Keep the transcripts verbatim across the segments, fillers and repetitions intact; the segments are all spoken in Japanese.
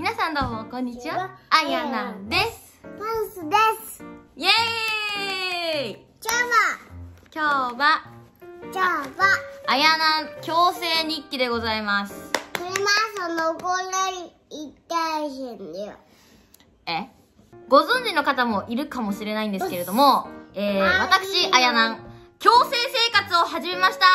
皆さんどうもこんにちは、あやなんです。 パンスです。 イエーイ。 今日は今日は今日はあやなん強制日記でございます。 これはそのこれ一回戦だよ。 えご存知の方もいるかもしれないんですけれども、えー、私あやなん強制生活を始めました。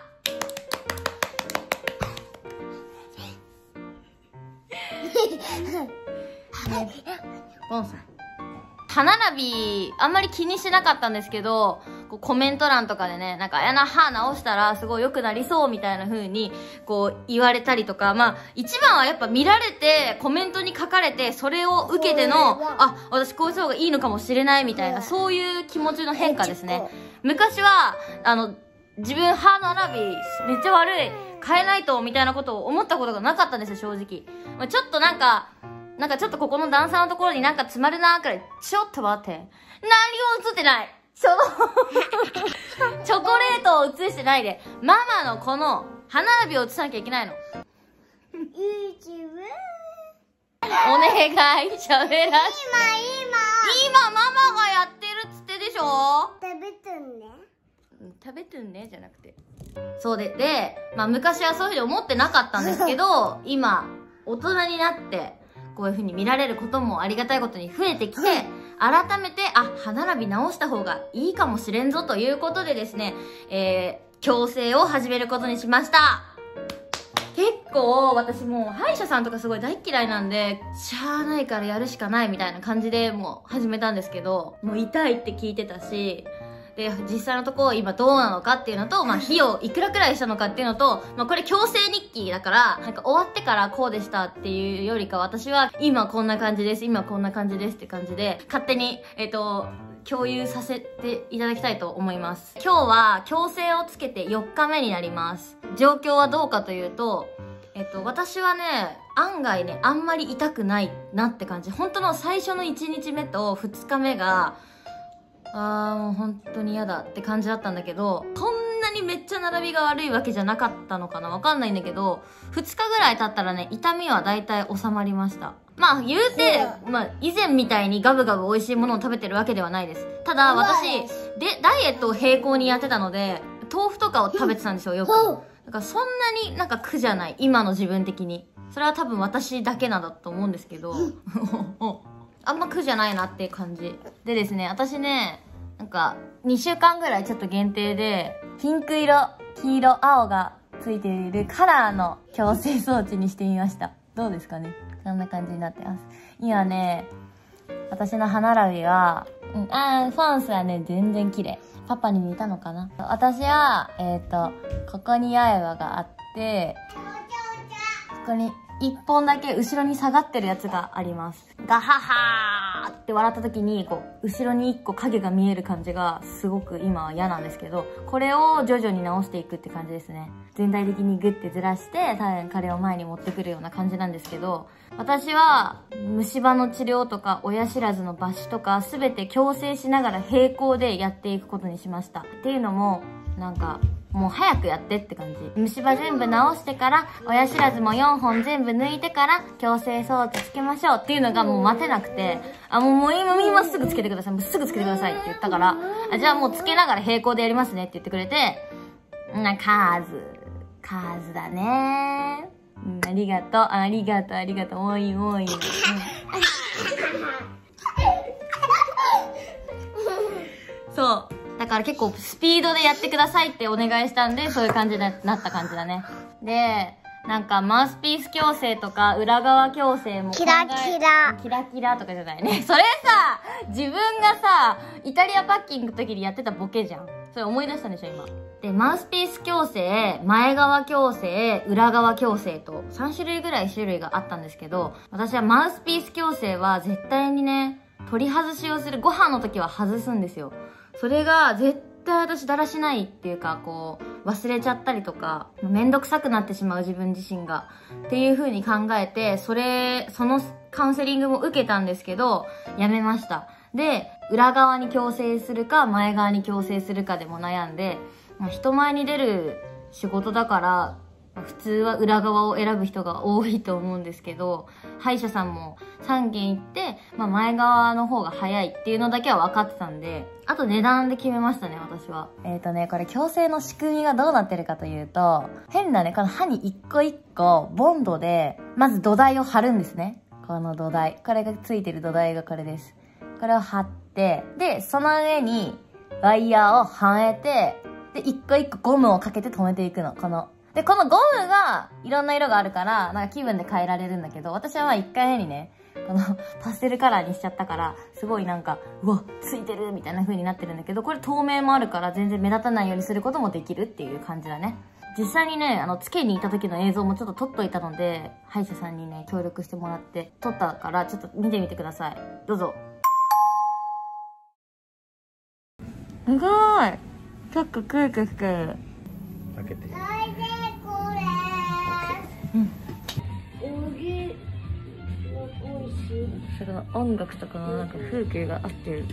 ボンさん、歯並びあんまり気にしなかったんですけど、こうコメント欄とかでね、なんかあやな歯直したらすごい良くなりそうみたいな風にこう言われたりとか、まあ一番はやっぱ見られてコメントに書かれて、それを受けてのあ、私こうした方がいいのかもしれないみたいな、そういう気持ちの変化ですね。昔はあの自分歯並びめっちゃ悪い、変えないとみたいなことを思ったことがなかったんですよ、正直。まあ、ちょっとなんかなんかちょっとここの段差のところになんか詰まるなーくらい、ちょっと待って。何も映ってない。そのチョコレートを映してないで、ママのこの歯並びを映さなきゃいけないの。お願い、喋らせて。今、 今。 今、ママがやってるっつってでしょ？ 食べてんね。 食べてんねじゃなくて。そうで、で、まあ昔はそういうふうに思ってなかったんですけど、今、大人になって、こういう風に見られることもありがたいことに増えてきて、改めて、あ、歯並び直した方がいいかもしれんぞということでですね、えー、矯正を始めることにしました。結構、私もう歯医者さんとかすごい大嫌いなんで、しゃーないからやるしかないみたいな感じでもう始めたんですけど、もう痛いって聞いてたし、で、実際のところ今どうなのかっていうのと、まあ費用いくらくらいしたのかっていうのと、まあこれ強制日記だから、なんか終わってからこうでしたっていうよりか、私は今こんな感じです、今こんな感じですって感じで、勝手に、えっと、共有させていただきたいと思います。今日は矯正をつけてよっかめになります。状況はどうかというと、えっと、私はね、案外ね、あんまり痛くないなって感じ。本当の最初のいちにちめとふつかめが、あーもう本当に嫌だって感じだったんだけど、こんなにめっちゃ並びが悪いわけじゃなかったのかな、わかんないんだけど、ふつかぐらい経ったらね、痛みはだいたい収まりました。まあ言うて、まあ以前みたいにガブガブ美味しいものを食べてるわけではないです。ただ私、で、ダイエットを並行にやってたので、豆腐とかを食べてたんですよ、よく。だからそんなになんか苦じゃない、今の自分的に。それは多分私だけなんだと思うんですけど。あんま苦じゃないなっていう感じ。でですね、私ね、なんか、にしゅうかんぐらいちょっと限定で、ピンク色、黄色、青がついているカラーの矯正装置にしてみました。どうですかね？こんな感じになってます。今ね、私の歯並びは、うん、あー、フォンスはね、全然綺麗。パパに似たのかな？私は、えっと、ここに八重歯があって、ここに、一本だけ後ろに下がってるやつがあります。ガハハーって笑った時に、こう、後ろに一個影が見える感じが、すごく今は嫌なんですけど、これを徐々に直していくって感じですね。全体的にグッてずらして、多分彼を前に持ってくるような感じなんですけど、私は、虫歯の治療とか、親知らずの抜歯とか、すべて矯正しながら並行でやっていくことにしました。っていうのも、なんか、もう早くやってって感じ。虫歯全部直してから、親知らずもよんほん全部抜いてから、矯正装置つけましょうっていうのがもう待てなくて、あ、もうもう今、今すぐつけてください。もうすぐつけてくださいって言ったから、あ、じゃあもうつけながら並行でやりますねって言ってくれて、な、カーズ、カーズだねー。うん、ありがとう、ありがとう、ありがとう、おいおい。うん、そう。だから結構スピードでやってくださいってお願いしたんで、そういう感じになった感じだね。で、なんかマウスピース矯正とか裏側矯正も考え、 キラキラ。 キラキラとかじゃないね。それさ、自分がさ、イタリアパッキングの時にやってたボケじゃん。それ思い出したんでしょ、今。で、マウスピース矯正、前側矯正、裏側矯正とさんしゅるいぐらい種類があったんですけど、私はマウスピース矯正は絶対にね、取り外しをする。ご飯の時は外すんですよ。それが絶対私だらしないっていうか、こう、忘れちゃったりとか、めんどくさくなってしまう自分自身が。っていう風に考えて、それ、そのカウンセリングも受けたんですけど、やめました。で、裏側に矯正するか、前側に矯正するかでも悩んで、まあ、人前に出る仕事だから、 普通は裏側を選ぶ人が多いと思うんですけど、歯医者さんもさんけん行って、まあ、前側の方が早いっていうのだけは分かってたんで、あと値段で決めましたね、私は。えーとね、これ矯正の仕組みがどうなってるかというと、変なね、この歯に一個一個ボンドで、まず土台を貼るんですね。この土台。これがついてる土台がこれです。これを貼って、で、その上にワイヤーをはめて、で、一個一個ゴムをかけて止めていくの。この。で、このゴムがいろんな色があるから、なんか気分で変えられるんだけど、私はまあ一回目にね、このパステルカラーにしちゃったから、すごいなんか、うわ、ついてるみたいな風になってるんだけど、これ透明もあるから全然目立たないようにすることもできるっていう感じだね。実際にね、あの、つけに行った時の映像もちょっと撮っといたので、歯医者さんにね、協力してもらって撮ったから、ちょっと見てみてください。どうぞ。すごい。結構クークークー。 開けて。 これ。 うん。 おそれは音楽とかのなんか風景が合ってる。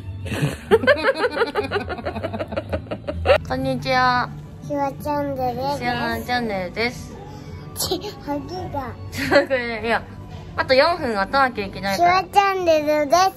こんにちは。 シュワチャンネルです。 シュワチャンネルです。 ハギが。 これいや、あとよんぷん待たなきゃいけないシュから。 ワチャンネルです。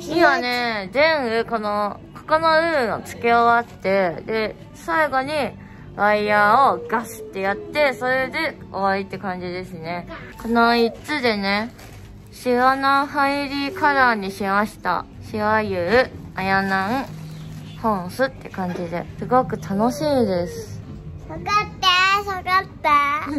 今ね、全部この、ここの部分を付け終わって、で、最後にワイヤーをガシってやって、それで終わりって感じですね。このいっつでね、シワナハイリーカラーにしました。シワユー、アヤナン、ホンスって感じで、すごく楽しみです。 下がって、下がって。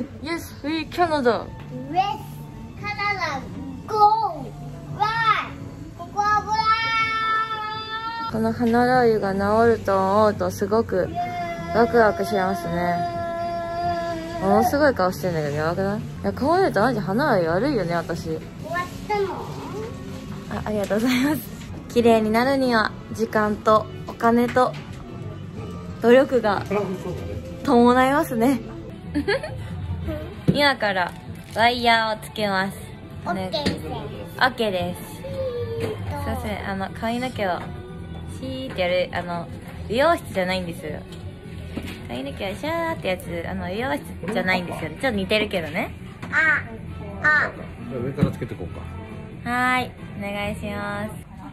Yes, we Canada. ウエス、カナダ、ゴー、ワイ、ここはブラー。 この鼻ラー油が治ると思うとすごくワクワクしますね。ものすごい顔してんだけどやばくない？いや、こう見るとマジ鼻ラー油悪いよね、私。 終わったの？ あ、ありがとうございます。綺麗になるには時間とお金と努力が伴いますね。今からワイヤーをつけます。 オッケーです。 オッケーです。すいません、あの髪の毛をシーってやる、あの美容室じゃないんですよ。髪の毛をシャーってやつ、あの美容室じゃないんですよ。ちょっと似てるけどね。 あ、あ。 じゃあ上からつけていこうか。 はーい、お願いします。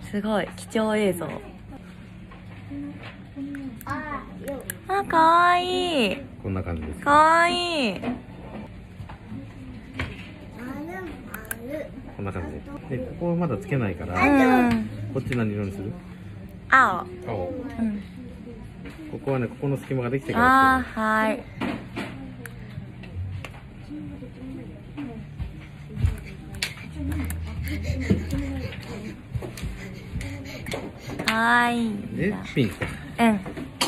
すごい貴重映像。 あ、よ。 あ、かわいい。 こんな感じです。 かわいい。 こんな感じで。で、ここまだつけないから、 うん。 こっち何色にする？ 青。 青。 うん。 ここはね、ここの隙間ができてからあー、はーい。はーい。 で、ピンク。 うん。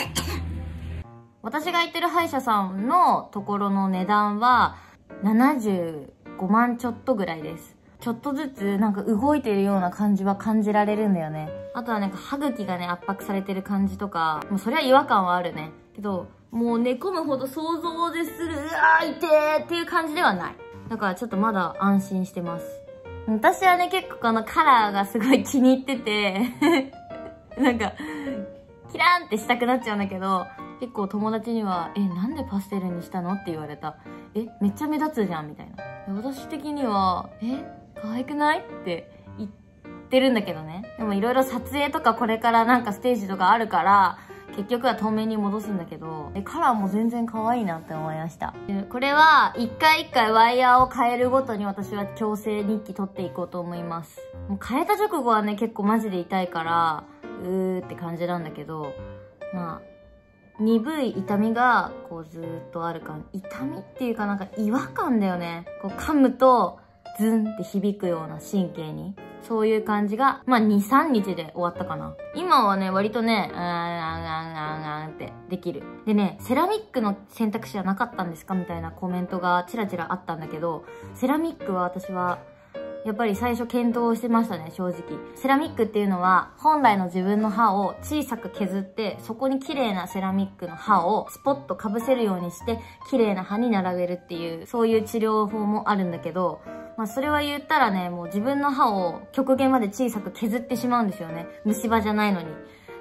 私が行ってる歯医者さんのところの値段はななじゅうごまんちょっとぐらいです。ちょっとずつなんか動いてるような感じは感じられるんだよね。あとはなんか歯茎がね圧迫されてる感じとか、もうそれは違和感はあるね。けど、もう寝込むほど想像でする、うわー痛えっていう感じではない。だからちょっとまだ安心してます。私はね結構このカラーがすごい気に入ってて、なんか、キラーンってしたくなっちゃうんだけど、結構友達には、え、なんでパステルにしたのって言われた。え、めっちゃ目立つじゃんみたいな。私的には、え、可愛くないって言ってるんだけどね。でもいろいろ撮影とかこれからなんかステージとかあるから、結局は透明に戻すんだけど、え、カラーも全然可愛いなって思いました。でこれは、一回一回ワイヤーを変えるごとに私は矯正日記取っていこうと思います。もう変えた直後はね、結構マジで痛いから、うーって感じなんだけど、まあ、鈍い痛みが、こうずーっとある感。痛みっていうかなんか違和感だよね。こう噛むと、ズンって響くような神経に。そういう感じが、まあに、さんにちで終わったかな。今はね、割とね、あーあーあーあーあーってできる。でね、セラミックの選択肢はなかったんですかみたいなコメントがちらちらあったんだけど、セラミックは私は、やっぱり最初検討してましたね、正直。セラミックっていうのは、本来の自分の歯を小さく削って、そこに綺麗なセラミックの歯をスポッと被せるようにして、綺麗な歯に並べるっていう、そういう治療法もあるんだけど、まあそれは言ったらね、もう自分の歯を極限まで小さく削ってしまうんですよね。虫歯じゃないのに。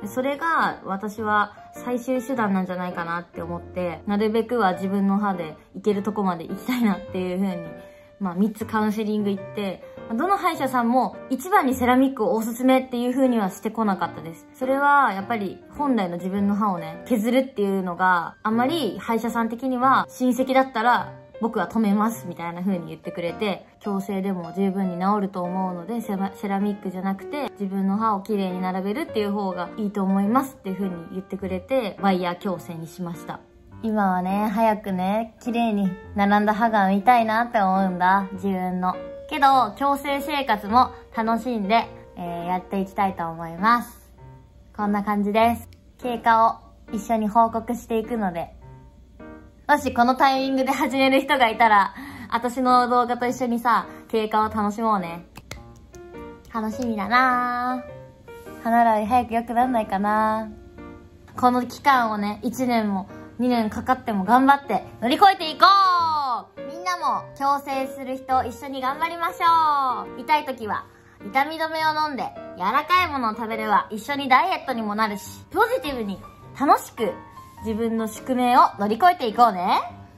それが私は最終手段なんじゃないかなって思って、なるべくは自分の歯で行けるとこまで行きたいなっていう風に、まあみっつカウンセリング行って、どの歯医者さんも一番にセラミックをおすすめっていう風にはしてこなかったです。それはやっぱり本来の自分の歯をね、削るっていうのがあんまり歯医者さん的には親戚だったら僕は止めますみたいな風に言ってくれて、矯正でも十分に治ると思うので、セラ、セラミックじゃなくて自分の歯をきれいに並べるっていう方がいいと思いますっていう風に言ってくれて、ワイヤー矯正にしました。今はね、早くね、綺麗に並んだ歯が見たいなって思うんだ、自分の。けど、矯正生活も楽しんで、えー、やっていきたいと思います。こんな感じです。経過を一緒に報告していくので、もしこのタイミングで始める人がいたら、私の動画と一緒にさ、経過を楽しもうね。楽しみだなぁ。歯習い早く良くなんないかなぁ。この期間をね、いちねんもにねんかかっても頑張って乗り越えていこう。みんなも矯正する人一緒に頑張りましょう。痛い時は痛み止めを飲んで柔らかいものを食べれば一緒にダイエットにもなるし、ポジティブに楽しく自分の宿命を乗り越えていこうね。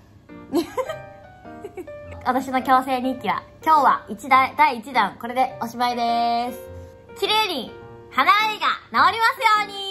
私の矯正日記は今日は一だだいいちだんこれでおしまいです。綺麗に歯習いが治りますように。